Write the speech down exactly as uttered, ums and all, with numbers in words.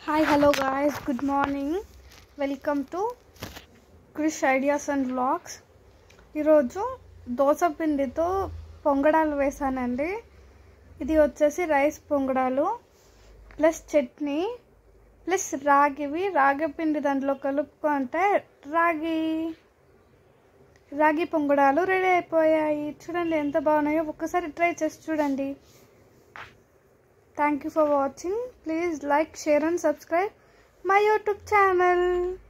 Hi, hello guys, good morning. Welcome to Krish Ideas and Vlogs. ఈరోజు దోస పిండితో పొంగడాలు వేసానండి. ఇది వచ్చేసి రైస్ పొంగడాలు ప్లస్ చట్నీ ప్లస్ రాగివి రాగి పిండి దాంట్లో కలుపుకుంటే రాగి రాగి పొంగడాలు రెడీ అయిపోయాయి. చూడండి ఎంత బాగున్నాయో, ఒక్కసారి ట్రై చేసి చూడండి. Thank you for watching. Please like, share and subscribe my YouTube channel.